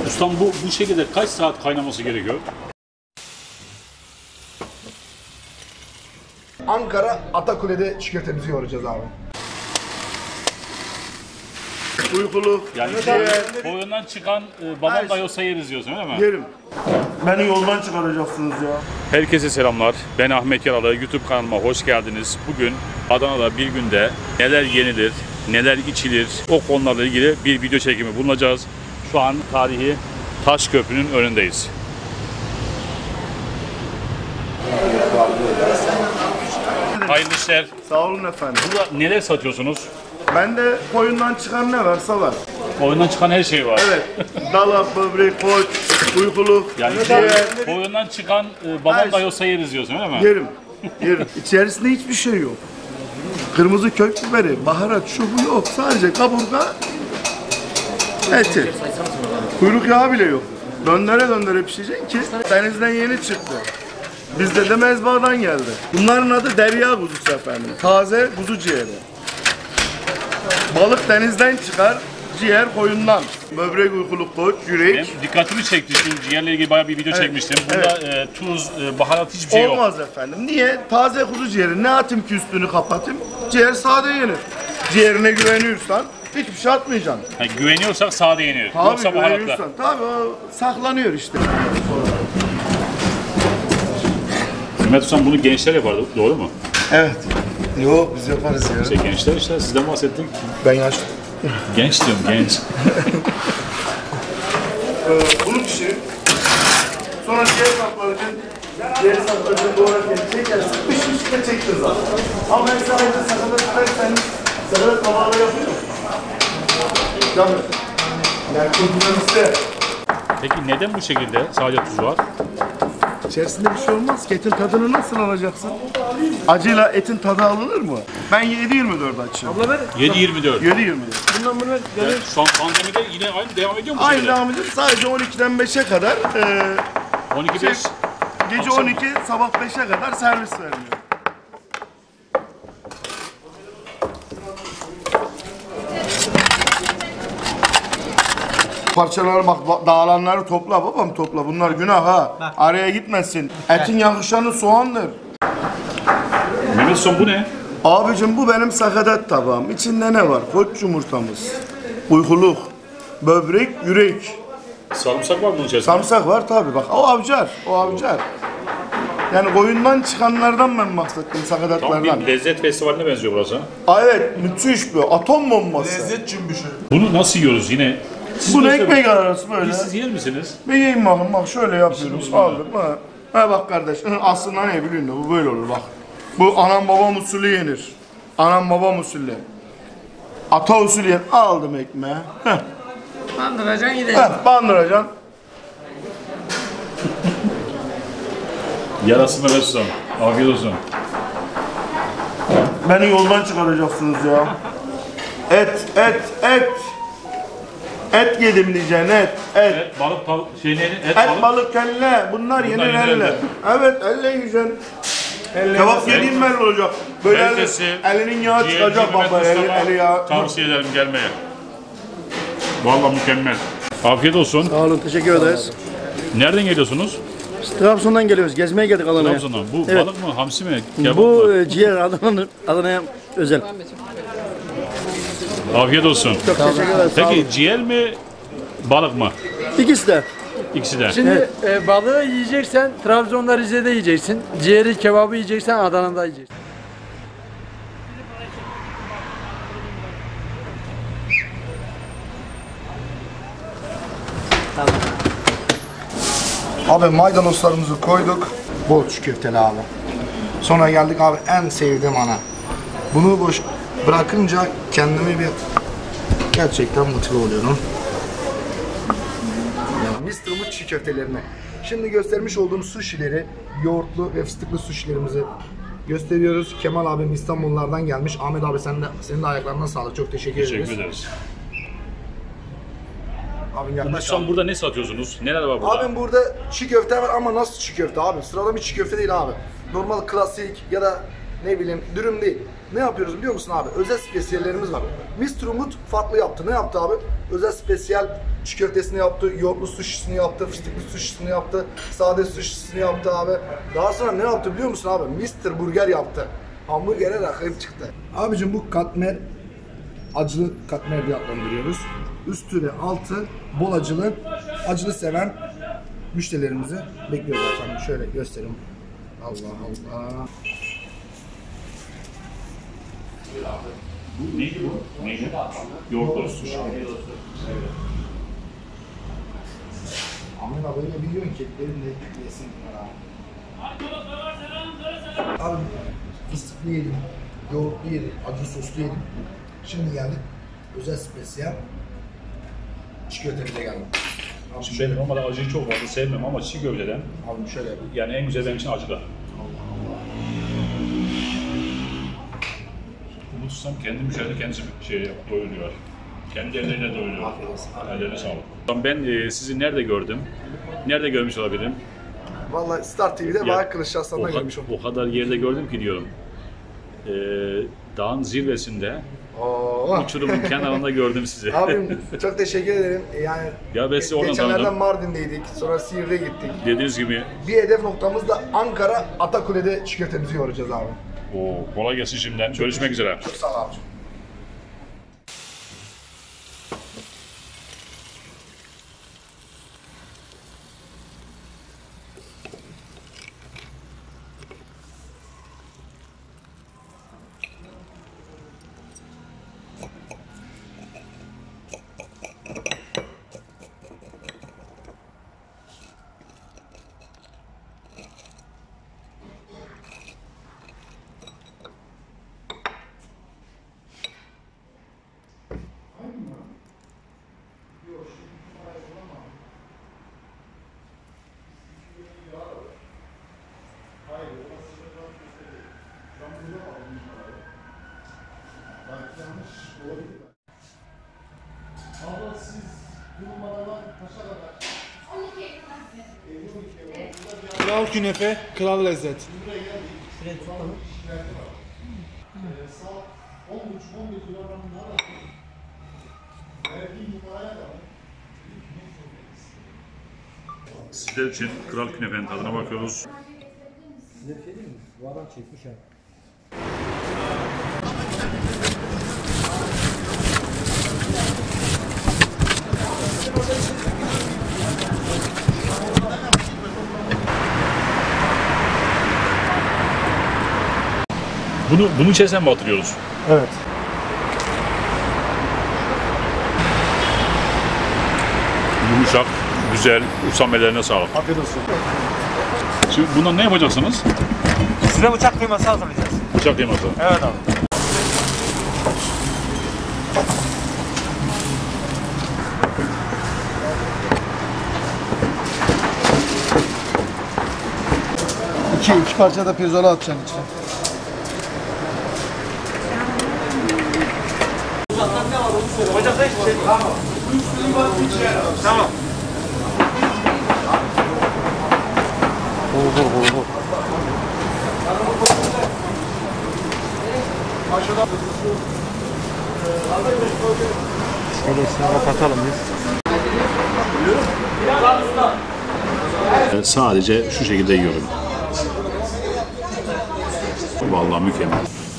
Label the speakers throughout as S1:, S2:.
S1: Ustam bu şekilde kaç saat kaynaması gerekiyor?
S2: Ankara Atakule'de çiğ köftemizi yoğuracağız abi.
S3: Uykulu.
S1: Yani koyundan çıkan babam da yoksa yeriz diyorsun öyle mi?
S3: Yerim. Beni yoldan çıkaracaksınız ya.
S1: Herkese selamlar. Ben Ahmet Yaralı. YouTube kanalıma hoş geldiniz. Bugün Adana'da bir günde neler yenilir, neler içilir o konularla ilgili bir video çekimi bulunacağız. Şu an tarihi Taşköprü'nün önündeyiz. Hayırlı işler.
S3: Sağ olun efendim.
S1: Burada neler satıyorsunuz?
S3: Bende koyundan çıkan ne varsa var.
S1: Koyundan çıkan her şey var.
S3: Evet. Dalak, böbrek, koç, uykulu.
S1: Yani koyundan çıkan babam da yoksa yeriz diyorsun öyle mi?
S3: Yerim. Yerim. İçerisinde hiçbir şey yok. Kırmızı kök biberi, baharat, şu bu yok. Sadece kaburga, eti. Kuyruk yağı bile yok. Döndere döndere pişecek ki denizden yeni çıktı. Bizde de mezbahadan geldi. Bunların adı derya kuzusu efendim. Taze kuzu ciğeri. Balık denizden çıkar, ciğer koyundan. Böbrek, uykuluk, koç, yürek.
S1: Benim dikkatimi çekti. Şu ciğerle ilgili bayağı bir video çekmiştim. Burada tuz, baharat hiçbir şey yok.
S3: Olmaz efendim. Niye? Taze kuzu ciğeri. Ne atayım ki üstünü kapatayım? Ciğer sade yenir. Ciğerine güveniyorsan hiçbir şey atmayacaksın.
S1: Yani güveniyorsak sade yeniyor.
S3: Tabii
S1: Yoksa baharatla.
S3: güveniyorsan. Tabii o saklanıyor işte.
S1: Mehmet Ustam bunu gençler yapardı. Doğru mu?
S3: Evet. Yok biz yaparız ya.
S1: İşte gençler işte sizden bahsettik.
S3: Ben yaşlı.
S1: Genç diyorum genç.
S3: Bunu pişirin. Sonra ciğer saklarken doğrarken çekersin. Pişmiş de çektin zaten. Ama ben sana ayrıca sakata tutarsan sakata tavada yapıyorum. Canım. Yani kurtulmamızda.
S1: Peki neden bu şekilde sadece tuz var?
S3: İçerisinde bir şey olmaz ki. Etin tadını nasıl alacaksın? Acıyla etin tadı alınır mı? Ben 7-24 açıyorum.
S4: Abla ver.
S1: 7-24.
S3: 7-24.
S4: Bundan bunu ver.
S1: Yani şu an pandemide yine aynı devam ediyor mu bu
S3: Aynı
S1: şekilde?
S3: devam ediyor. Sadece 12'den 5'e kadar
S1: 12-5.
S3: gece 12 sabah 5'e kadar servis veriliyor. Parçaları bak dağılanları topla babam topla. Bunlar günah ha. Araya gitmesin. Etin yakışanı soğandır.
S1: Mehmet Ustam bu ne?
S3: Abicim bu benim sakatat tabağım. İçinde ne var? Koç yumurtamız, uykuluk, böbrek, yürek.
S1: Sarımsak var mı bunun içerisinde?
S3: Samsak var tabi bak. O avcar, o avcar. Yani koyundan çıkanlardan ben bahsettim
S1: Tam
S3: sakatatlardan.
S1: bir lezzet festivaline benziyor burası.
S3: Aa, evet müthiş bu. Atom bombası.
S2: Lezzet cümbüşü.
S1: Bunu nasıl yiyoruz yine? Siz
S3: Bunu
S1: gösterin.
S3: ekmek arası böyle.
S1: Siz yer misiniz?
S3: Bir yiyin bakın bak şöyle yapıyoruz.
S1: Bizim
S3: Aldım ha. Ha bak kardeş aslında ne biliyorsun da bu böyle olur bak. Bu anam babam usulü yenir. Anam babam usulü. Ata usulü yenir. Aldım ekmeği. Heh.
S4: Bandıracaksın gidelim.
S3: Bandıracaksın.
S1: Yarası Mehmet Ustam. Afiyet olsun.
S3: Beni yoldan çıkaracaksınız ya. Et. Et yedim diyeceksin et.
S1: Et, balık, tavuk, et,
S3: Et, balık, kelle. Bunlar yenir
S1: yenir
S3: elle.
S1: elle.
S3: Evet, elle yiyeceksin. Kebap yediğin belli olacak. Böyle
S1: Herkesi
S3: elinin yağı çıkacak baba. Eli yağı.
S1: tavsiye ederim gelmeye. Vallahi mükemmel. Afiyet olsun.
S4: Sağ olun, teşekkür ederiz.
S1: Nereden geliyorsunuz?
S4: Trabzon'dan geliyoruz, gezmeye geldik Adana'ya.
S1: Trabzon'dan. Bu
S4: Evet.
S1: balık mı, hamsi mi, kebap
S4: Bu
S1: mı?
S4: ciğer Adana'ya özel.
S1: Afiyet olsun.
S4: Çok teşekkür ederiz. Sağ olun.
S1: Peki ciğer mi, balık mı?
S4: İkisi de.
S1: İkisi de.
S5: Şimdi balığı yiyeceksen Trabzon'da Rize'de yiyeceksin. Ciğeri, kebabı yiyeceksen Adana'da yiyeceksin.
S2: Abi maydanozlarımızı koyduk. Bol çiğ köfteli abi. Sonra geldik abi en sevdiğim ana. Bunu boş bırakınca kendimi bir gerçekten mutlu oluyorum. Mr. Umut çiğ köftelerini. Şimdi göstermiş olduğum sushileri, yoğurtlu ve fıstıklı sushilerimizi gösteriyoruz. Kemal abim İstanbullardan gelmiş. Ahmet abi senin de ayaklarına sağlık. Çok teşekkür ederiz.
S1: Teşekkür ederiz.
S2: Abim yaklaş.
S1: Şu an burada ne satıyorsunuz? Neler var burada?
S2: Abim burada çiğ köfte var ama nasıl çiğ köfte abi? Sıradan bir çiğ köfte değil abi. Normal klasik ya da ne bileyim dürüm değil. ne yapıyoruz biliyor musun abi? Özel spesiyallerimiz var. Mr. Umut farklı yaptı. Ne yaptı abi? Özel spesiyal çiğ köftesini yaptı, yoğurtlu suşisini yaptı, fıstıklı suşisini yaptı, sade suşisini yaptı abi. Daha sonra ne yaptı biliyor musun abi? Mr. Burger yaptı. Hamburger'e rakip çıktı. Abicim bu katmer, acılı katmer diye adlandırıyoruz. Üstü ve altı bol acılı, acılı seven müşterilerimizi bekliyoruz efendim. Şöyle göstereyim. Allah Allah.
S1: Neydi bu? Neydi? Yoğurtlu sushi.
S2: Aman abi öyle biliyorsun ki etlerin de yesin abi. Abi fıstıklı yedim, yoğurtlu yedim, acı soslu yedim. Şimdi geldik özel spesiyel çiğ köftemize geldim. Abi
S1: Şimdi ben normalde acıyı çok fazla sevmem ama çiğ köfteden
S2: Abi şöyle yapayım.
S1: yani en güzel benim için acıda. Umut Ustam kendi müşteride kendisi doyuruyor. Kendi elleriyle doyuruyor.
S2: Afiyet olsun.
S1: Ellerine sağlık. Ben sizi nerede gördüm? Nerede görmüş olabilirim?
S2: Vallahi Star TV'de Bahar Kılıç Aslan'da görmüş oldum.
S1: O kadar yerde gördüm ki diyorum. Dağın zirvesinde,
S2: Oo.
S1: uçurumun kenarında gördüm sizi.
S2: Abim çok teşekkür ederim. Yani
S1: Ya ben sizi oradan
S2: geçenlerden
S1: tanıdım.
S2: Mardin'deydik, sonra Siirt'e gittik.
S1: Dediğiniz gibi
S2: Bir hedef noktamız da Ankara Atakule'de çiğ köftemizi yoracağız abi.
S1: kolay gelsin şimdiden. Görüşmek üzere.
S2: Çok sağ ol abicim.
S3: Kral künefe, kral lezzet.
S1: Sizler için Kral Künefe'nin tadına bakıyoruz. Bunu içerisine mi batırıyoruz?
S3: Evet.
S1: Yumuşak, güzel, ustam ellerine sağlık.
S3: Afiyet olsun.
S1: Şimdi bundan ne yapacaksınız?
S6: Size bıçak kıyması hazırlayacağız.
S1: Bıçak kıyması.
S6: Evet abi.
S3: İki parça da pirzola atacaksın içine.
S6: Ocakta hiçbir şey. Tamam.
S1: Sadece şu şekilde yiyorum. Vallahi mükemmel.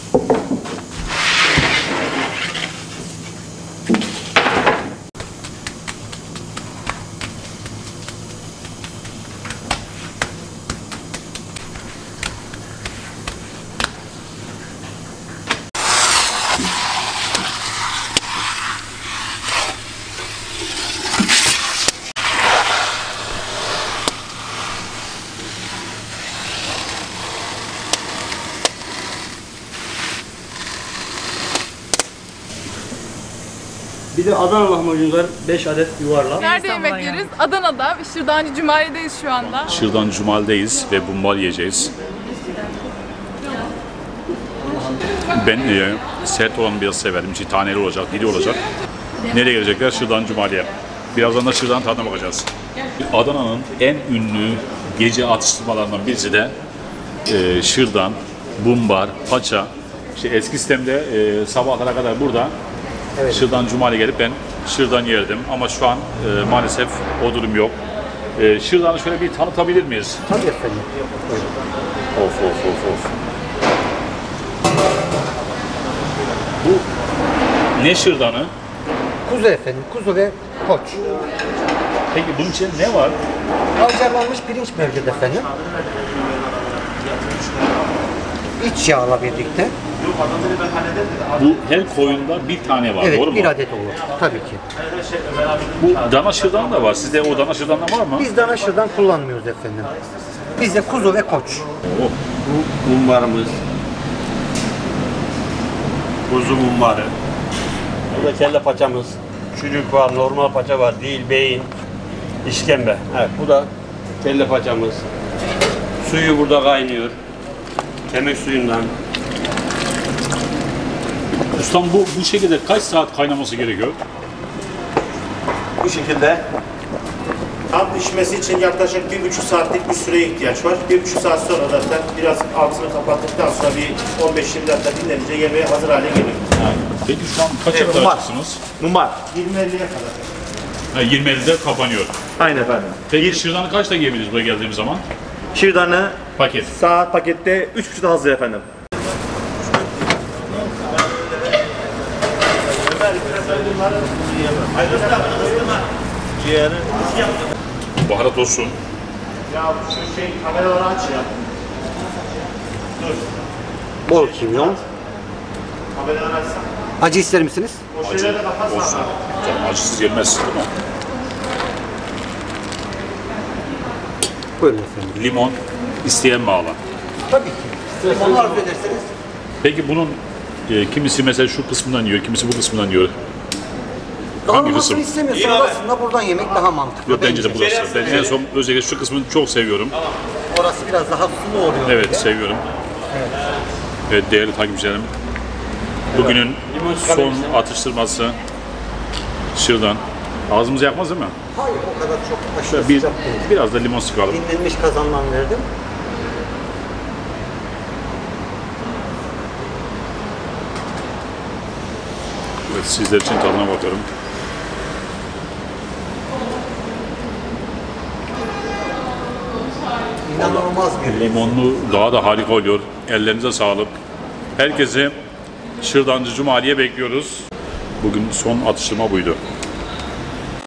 S4: Bir de Adana lahmacun var 5 adet yuvarlak.
S7: Nerede yemek yeriz? Adana'da. Şırdancı Cumali'deyiz şu anda.
S1: Şırdan Cumali'deyiz ve bumbar yiyeceğiz. Ben sert olanı biraz severim. İçi taneli olacak, diri olacak. Nereye gelecekler? Şırdan Cumali'ye. Birazdan da şırdan tadına bakacağız. Adana'nın en ünlü gece atıştırmalarından birisi de şırdan, bumbar, paça İşte eski sistemde sabahlara kadar burada Şırdan Cumali gelip ben şırdan yerdim ama şu an maalesef o durum yok. Şırdan'ı şöyle bir tanıtabilir miyiz?
S8: Tabii efendim.
S1: Of. Bu ne şırdanı?
S8: Kuzu efendim, kuzu ve koç.
S1: Peki bunun içinde ne var?
S8: Alcarlanmış pirinç mevcut efendim. İç yağla birlikte.
S1: Bu her koyunda bir tane var,
S8: Evet,
S1: doğru mu?
S8: bir adet olur. Tabii ki.
S1: Bu dana şırdan da var. Sizde o dana şırdan da var mı?
S8: Biz dana şırdan kullanmıyoruz efendim. Bizde kuzu ve koç.
S4: Bu mumbarımız. Kuzu mumbarı. Burada kelle paçamız. Çürük var, normal paça var, değil beyin, işkembe. Evet, bu da kelle paçamız. Suyu burada kaynıyor. Kemik suyundan.
S1: Ustam bu şekilde kaç saat kaynaması gerekiyor?
S3: Bu şekilde tam pişmesi için yaklaşık 1,5 saatlik bir süreye ihtiyaç var. 1,5 saat sonra zaten biraz altını kapattıktan sonra bir 15-20 dakika dinlenince yemeğe hazır hale geliyor.
S1: Peki şu an kaça kadar açıksınız?
S3: Mumbar. 20-50'ye kadar.
S1: Ha, 20'de kapanıyor.
S3: Aynen efendim.
S1: Peki şırdanı kaçta yiyebiliriz buraya geldiğimiz zaman?
S3: Şırdanı
S1: Paket.
S3: saat pakette 3,5'da hazır efendim.
S1: Baharat olsun.
S3: Ya şu kameraları aç ya.
S8: Bol kimyon.
S3: Kameraları açsana.
S8: Acı ister misiniz?
S3: O şeyleri de kapatsana.
S1: Olsun. Canım acısız gelmez değil mi?
S8: Buyurun efendim.
S1: Limon isteyen bağla.
S8: Tabii ki. Onu arzu ederseniz.
S1: Peki bunun kimisi mesela şu kısmından yiyor, kimisi bu kısmından yiyor.
S8: Dağılmasını
S1: kısım?
S8: istemiyorsanız aslında buradan yemek daha mantıklı.
S1: Yok bence de burası. Ben en son özellikle şu kısmını çok seviyorum.
S8: Orası biraz daha sulu oluyor.
S1: Evet seviyorum. Evet değerli takipçilerim. Bugünün son atıştırması şırdan. Ağzımızı yakmaz değil mi?
S8: Hayır, o kadar çok aşırı
S1: Bir,
S8: sıcak değil.
S1: biraz da limon sıkalım.
S8: Dinlenmiş kazandan verdim.
S1: Evet, sizler için tadına bakıyorum.
S8: İnanılmaz bir lezzet.
S1: Limonlu daha da harika oluyor. Ellerinize sağlık. Herkesi Şırdancı Cumali'ye bekliyoruz. Bugün son atıştırma buydu.